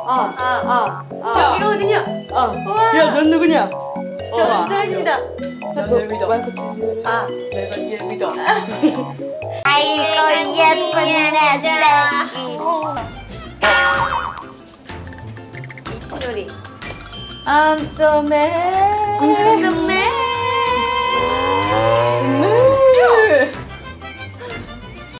이거거든요. 야, 넌 누구냐? 저는 저입니다. 너 마이크 드세요. 내가 얘 믿어. 아이고 예쁜 내 새끼. 소리. I'm so mad. I'm so mad.